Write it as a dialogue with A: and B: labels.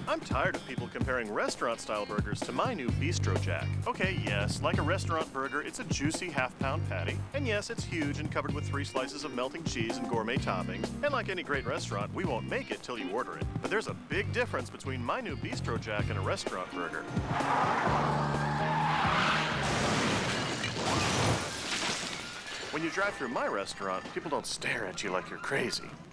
A: I'm tired of people comparing restaurant-style burgers to my new Bistro Jack. Okay, yes, like a restaurant burger, it's a juicy half-pound patty. And yes, it's huge and covered with 3 slices of melting cheese and gourmet toppings. And like any great restaurant, we won't make it till you order it. But there's a big difference between my new Bistro Jack and a restaurant burger. When you drive through my restaurant, people don't stare at you like you're crazy.